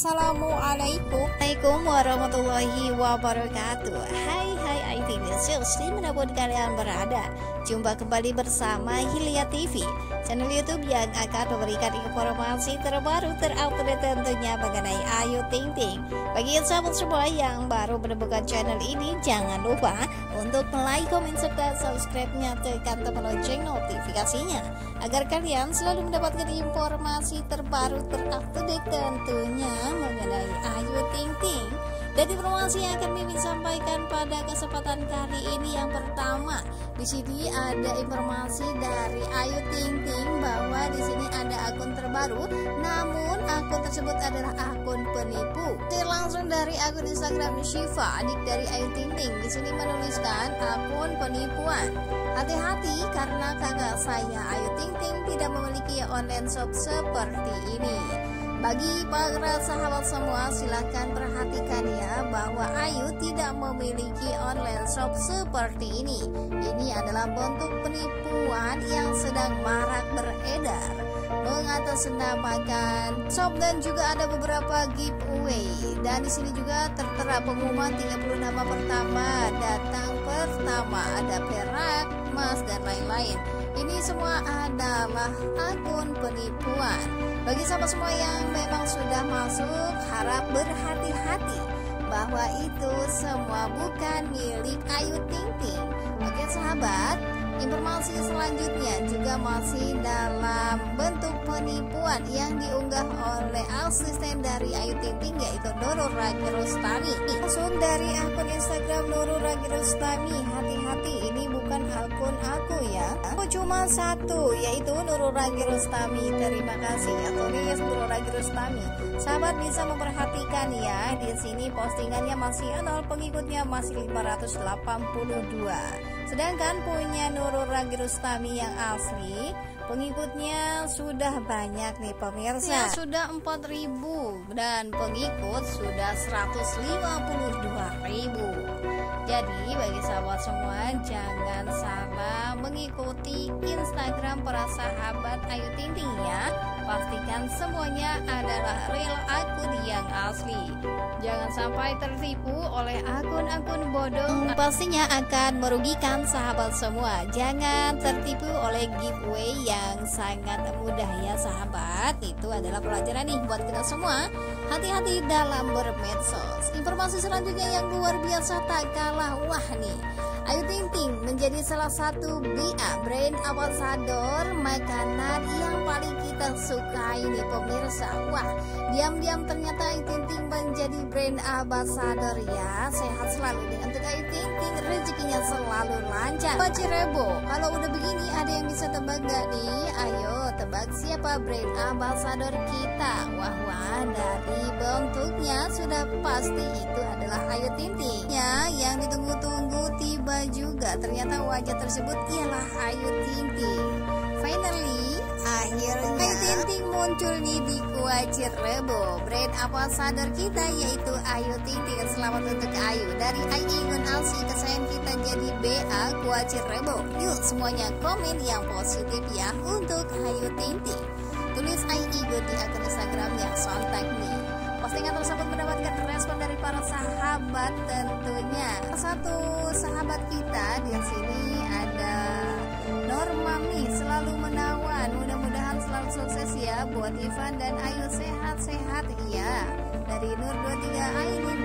Assalamualaikum warahmatullahi wabarakatuh. Hai IT News dimanapun kalian berada. Jumpa kembali bersama Hilya TV, channel YouTube yang akan memberikan informasi terbaru terupdate tentunya mengenai Ayu Ting Ting. Bagi sahabat semua yang baru menemukan channel ini, jangan lupa untuk like, komen, serta subscribe-nya, tekan tombol lonceng notifikasinya agar kalian selalu mendapatkan informasi terbaru terupdate tentunya mengenai Ayu Ting Ting. Dan informasi yang akan Mimin sampaikan pada kesempatan kali ini yang pertama, di sini ada informasi dari Ayu Ting Ting bahwa di sini ada akun terbaru, namun akun tersebut adalah akun penipu. Langsung dari akun Instagram Syifa, adik dari Ayu Ting Ting, di sini menuliskan akun penipuan. Hati-hati karena kakak saya Ayu Ting Ting tidak memiliki online shop seperti ini. Bagi para sahabat semua, silahkan perhatikan ya bahwa Ayu tidak memiliki online shop seperti ini. Ini adalah bentuk penipuan yang sedang marak beredar, mengatasnamakan shop dan juga ada beberapa giveaway. Dan di sini juga tertera pengumuman 30 nama pertama datang pertama, ada perak, emas dan lain-lain. Ini semua adalah akun penipuan. Bagi sahabat semua yang memang sudah masuk, harap berhati-hati bahwa itu semua bukan milik Ayu Ting Ting. Oke sahabat, informasi selanjutnya juga masih dalam bentuk penipuan yang diunggah oleh asisten dari Ayu Ting Ting, yaitu Nurul Ragi Rustami. Langsung dari akun Instagram Nurul Ragi Rustami, hati-hati ini bukan akun aku ya, aku cuma satu, yaitu Nurul Ragi Rustami. Terima kasih ya tulis Nurul Ragi Rustami. Sahabat bisa memperhatikan ya, di sini postingannya masih nol, pengikutnya masih 582. Sedangkan punya Nurul Ragi Rustami yang asli, pengikutnya sudah banyak nih pemirsa ya, sudah 4.000 dan pengikut sudah 152.000. Jadi bagi sahabat semua, jangan salah mengikuti Instagram para sahabat Ayu Ting Ting ya. Pastikan semuanya adalah real akun yang asli. Jangan sampai tertipu oleh akun-akun bodong, pastinya akan merugikan sahabat semua. Jangan tertipu oleh giveaway yang sangat mudah ya sahabat. Itu adalah pelajaran nih buat kita semua. Hati-hati dalam bermedsos. Informasi selanjutnya yang luar biasa tak kalah wah nih, Ayu Ting Ting menjadi salah satu BA brand ambassador makanan yang paling kita sukai nih pemirsa. Wah, diam-diam ternyata Ayu Ting Ting menjadi brand ambassador ya. Sehat selalu nih untuk Ayu Ting Ting, rezekinya selalu lancar. Pak Cirebo, kalau udah begini ada yang bisa tebak gak nih? Ayo tebak siapa brand ambassador kita. Wah, dari bentuknya sudah pasti itu adalah Ayu Ting Ting ya, yang ditunggu-tunggu tiba juga. Ternyata wajah tersebut ialah Ayu Ting Ting. Finally, akhirnya Ayu Ting Ting muncul nih di Kuah Cirebo. Brand ambassador kita yaitu Ayu Ting Ting. Selamat untuk Ayu. Dari Aigun Alsi, kesayangan kita jadi BA Kuah Cirebo. Yuk semuanya komen yang positif ya untuk Ayu Ting Ting. Tulis Aigun di akun Instagramnya, sontak nih. Postingan tersebut mendapatkan respon dari para sahabat tentunya. Satu sahabat kita di sini ada Normami, selalu menawan. Mudah-mudahan selalu sukses ya buat Ivan dan Ayu, sehat-sehat ya. Dari Nur 23 Ainin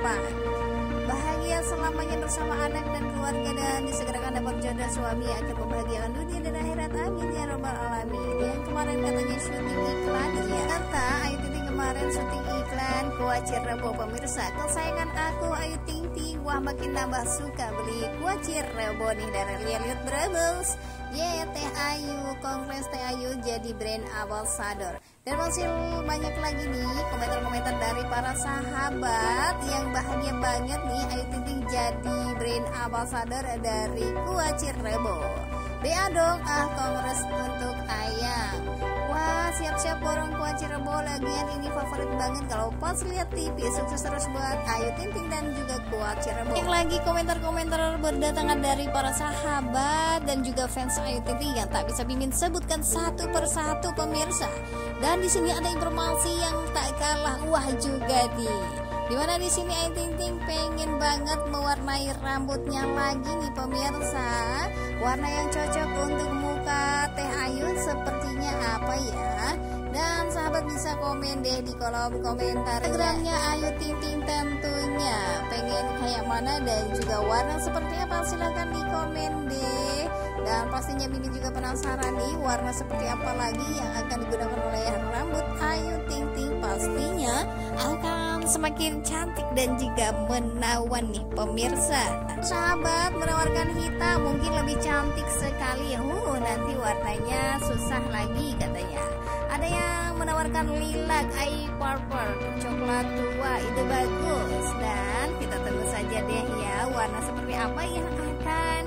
8. Bahagia selamanya bersama anak dan keluarga dan disegerakan dapat jodoh suami akan membahagiakan dunia dan akhirat, amin ya robbal alamin. Yang kemarin katanya syuting iklan ya, kata Ayu Ting Ting kemarin syuting iklan Kuah Cirebo pemirsa. Kesayangan aku Ayu Ting Ting, wah makin nambah suka beli Kuah Cirebo nih dari Lilit Brebels. Teh Ayu, kongres Teh Ayu jadi brand ambassador. Dan masih banyak lagi nih komentar-komentar dari para sahabat yang bahagia banget nih Ayu Ting Ting jadi brand ambassador dari Kuah Cirebo. BA dong, kongres untuk ayang. Wah, siap-siap borong kuaci rebo. Lagian ini favorit banget kalau pas lihat TV. Sukses terus buat Ayu Ting Ting dan juga kuaci rebo. Yang lagi komentar-komentar berdatangan dari para sahabat dan juga fans Ayu Ting Ting yang tak bisa Mimin sebutkan satu persatu pemirsa. Dan di sini ada informasi yang tak kalah wah juga nih. Dimana di sini Ayu Ting Ting pengen banget mewarnai rambutnya lagi nih pemirsa. Warna yang cocok untuk muka Teh Ayu sepertinya apa ya? Dan sahabat bisa komen deh di kolom komentar Instagramnya Ayu Ting Ting tentunya. Pengen kayak mana dan juga warna seperti apa, silahkan di komen deh. Dan pastinya Mimin juga penasaran nih warna seperti apa lagi yang akan digunakan oleh rambut Ayu Ting Ting. Pastinya akan semakin cantik dan juga menawan nih pemirsa. Sahabat menawarkan hitam mungkin lebih cantik sekali ya. Nanti warnanya susah lagi katanya. Ada yang menawarkan lilac, eye purple, coklat tua, itu bagus. Dan kita tunggu saja deh ya warna seperti apa yang akan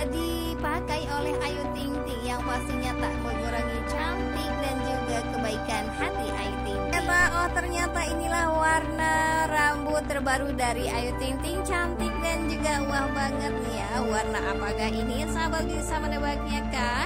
dipakai oleh Ayu Ting Ting yang pastinya tak mengurangi cantik dan juga kebaikan hati Ayu Ting Ting. Ternyata inilah warna rambut terbaru dari Ayu Ting Ting, cantik dan juga wah banget ya. Warna apakah ini? Sahabat bisa menebaknya kah?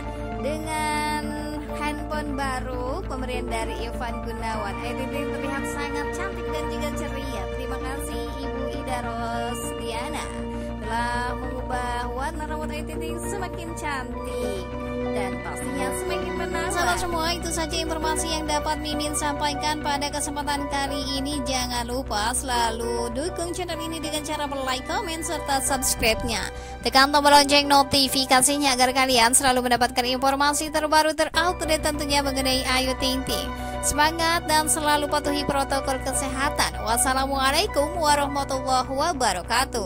Dengan handphone baru pemberian dari Ivan Gunawan, Ayu Ting Ting terlihat sangat cantik dan juga ceria. Terima kasih Ibu Ida Rosdiana telah mengubah warna rambut Ayu Ting Ting semakin cantik dan pastinya semakin menawan. Sahabat semua, itu saja informasi yang dapat Mimin sampaikan pada kesempatan kali ini. Jangan lupa selalu dukung channel ini dengan cara like, komen, serta subscribe-nya. Tekan tombol lonceng notifikasinya agar kalian selalu mendapatkan informasi terbaru terupdate tentunya mengenai Ayu Ting Ting. Semangat dan selalu patuhi protokol kesehatan. Wassalamualaikum warahmatullahi wabarakatuh.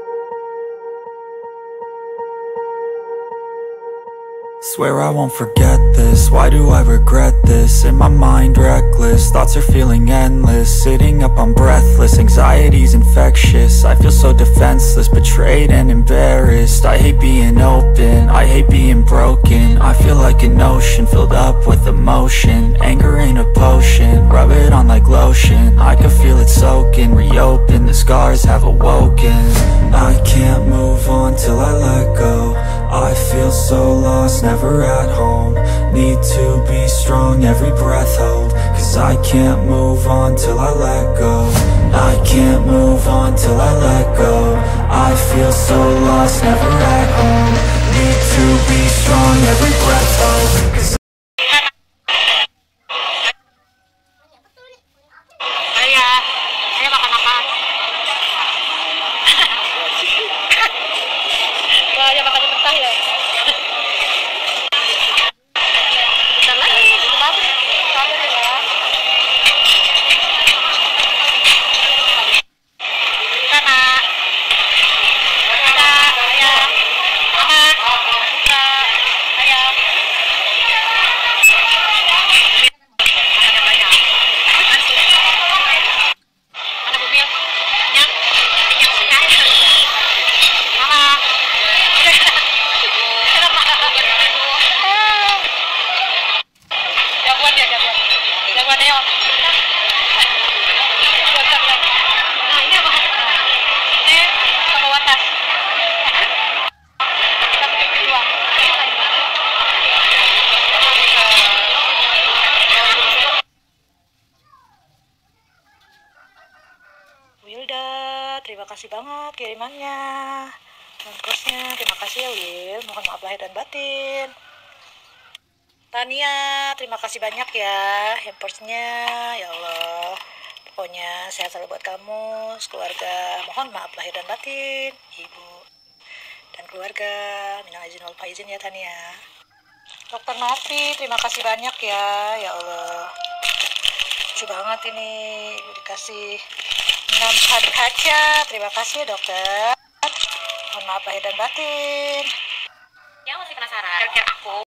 Swear I won't forget this, why do I regret this? In my mind reckless, thoughts are feeling endless. Sitting up I'm breathless, anxiety's infectious. I feel so defenseless, betrayed and embarrassed. I hate being open, I hate being broken. I feel like an ocean filled up with emotion. Anger ain't a potion, rub it on like lotion. I can feel it soaking, reopen, the scars have awoken. I can't move on till I let go. I feel so lost, never at home. Need to be strong, every breath hold. Cause I can't move on till I let go. I can't move on till I let go. I feel so lost, never at home. Need to be strong, every breath hold. Cause Ayah makan apa? Wah, ya makan mentah ya. Bentar lagi, sabar ya. Sana. Ada ayah. Mama. Buka. Ayah. Ada banyak. Mana mobil? Minyak. Minyak sekali. Mama. Jagoan ya, jagoan. Jagoan ya. Nah, ini apa? Ini sama watas. Kita bikin berdua. Wilda, terima kasih banget kirimannya. Ongkosnya, terima kasih ya Wil. Mohon maaf lahir dan batin. Tania, terima kasih banyak ya hampersnya, ya Allah. Pokoknya sehat selalu buat kamu, keluarga. Mohon maaf lahir dan batin, ibu dan keluarga. Minal izin wal faizin ya Tania. Dokter Novi, terima kasih banyak ya Allah. Lucu banget ini, dikasih 6 hari kaca. Terima kasih ya dokter. Mohon maaf lahir dan batin. Yang masih penasaran, kira-kira aku